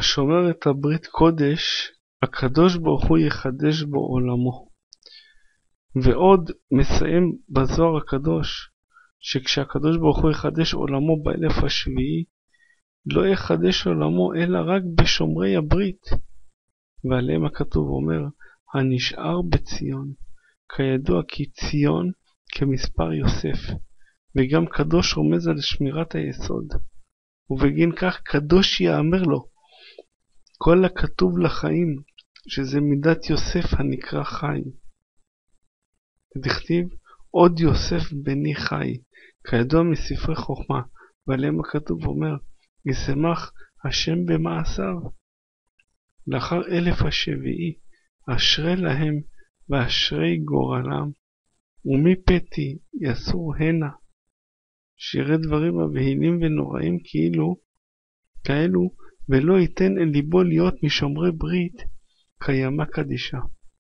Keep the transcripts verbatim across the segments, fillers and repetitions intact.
השומר את הברית קודש, הקדוש ברוך הוא יחדש בו עולמו. ועוד מסיים בזוהר הקדוש, שכשהקדוש ברוך הוא יחדש עולמו באלף השביעי, לא יחדש עולמו אלא רק בשומרי הברית. ועליהם הכתוב אומר, הנשאר בציון. כידוע כי ציון כמספר יוסף, וגם קדוש רומז על שמירת היסוד, ובגין כך קדוש יאמר לו. כל הכתוב לחיים, שזה מידת יוסף הנקרא חי. דכתיב, עוד יוסף בני חי, כידוע מספרי חוכמה, ועליהם הכתוב אומר, ישמח השם במעשיו. לאחר אלף השביעי, אשרי להם ואשרי גורלם, ומי פתי יסור הנה, שירי דברים מבהילים ונוראים כאילו, כאלו, ולא ייתן אל ליבו להיות משומרי ברית, קיימה קדישה.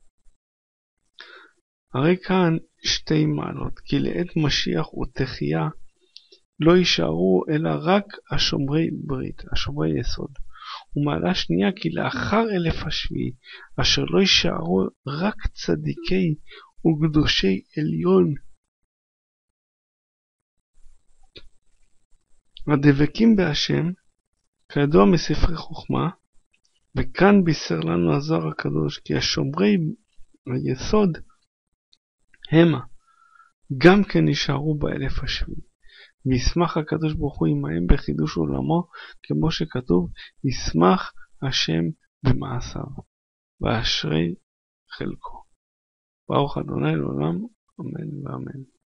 הרי כאן שתי מעלות, כי לעת משיח ותחייה, לא יישארו אלא רק השומרי ברית, השומרי יסוד. ומעלה שנייה, כי לאחר אלף השביעי, אשר לא יישארו רק צדיקי וקדושי עליון, הדבקים בהשם, כידוע מספרי חוכמה, וכאן בישר לנו הזוהר הקדוש, כי השומרי היסוד המה, גם כן נשארו באלף השביעי. וישמח הקדוש ברוך הוא עמהם בחידוש עולמו, כמו שכתוב, ישמח השם במעשיו, ואשרי חלקו. ברוך ה' לעולם, אמן ואמן.